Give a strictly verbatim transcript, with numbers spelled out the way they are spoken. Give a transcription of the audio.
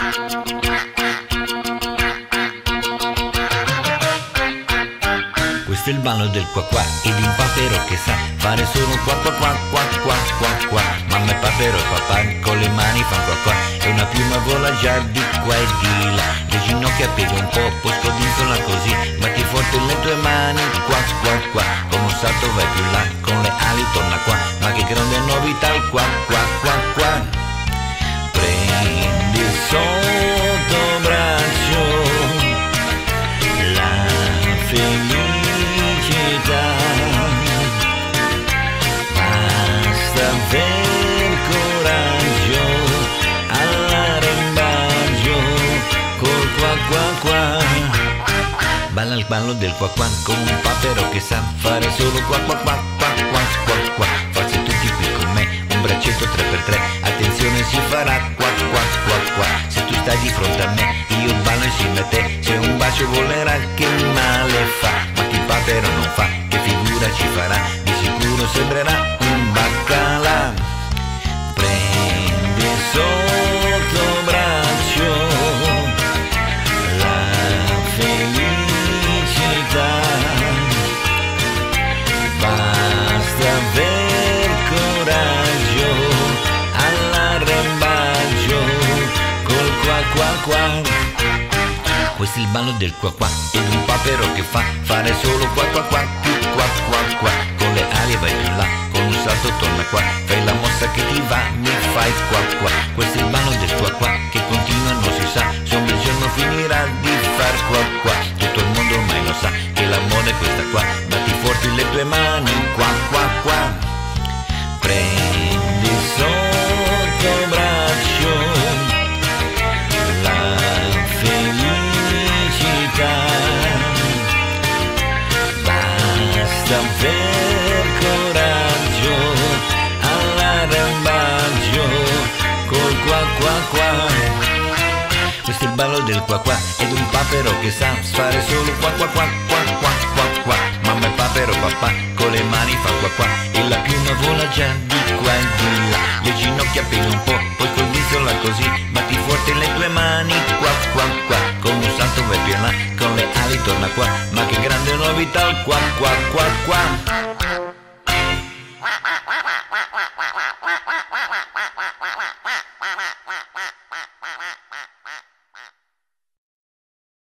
Questo è il ballo del qua qua ed un papero che sa fare solo qua qua qua qua qua qua qua. Mamma e papero e papà con le mani fan qua qua e una piuma vola già di qua e di là. Le ginocchia piega un po', poi scodinzola così, batti forte le tue mani qua qua qua. Con un salto vai più là, con le ali torna qua, ma che grande novità il qua qua qua qua. Prendi sotto braccio la felicità, basta aver coraggio all'arrembaggio col qua qua qua. Balla il ballo del qua qua con un papero che sa fare solo qua qua qua qua qua qua qua. Forse tutti qui con me, un braccetto tre per tre, attenzione si farà qua qua qua qua. Se tu stai di fronte a me, io ballo insieme a te, se un bacio volerà che male fa. Ma chi il papero non fa, che figura ci farà, di sicuro sembrerà un baccalà. Prendi sotto braccio la felicità, basta aver coraggio all'arrembaggio col qua qua qua. Questo è il ballo del qua qua ed un papero che fa fare solo qua qua qua più qua qua qua. Con le ali vai più là, con un salto torna qua, fai la mossa che ti va, mi fai qua qua. Questo è il ballo del qua qua che continua non si sa se un bel giorno finirà di far qua qua. Tutto il mondo ormai lo sa che l'amore è questa qua, batti forti le tue mani qua qua qua. Prendi sotto braccio la felicità, basta aver coraggio all'arrembaggio col qua qua qua. Questo è il ballo del qua qua ed un papero che sa fare solo qua qua qua qua qua qua qua. Mamma e papero papà con le mani fa qua qua e la piuma vola già di qua e di là. Le ginocchia piega un po', poi scodinzola così, batti forte le tue mani qua qua qua. Con un salto vai più là, con le ali torna qua, ma che grande novità il qua qua qua qua.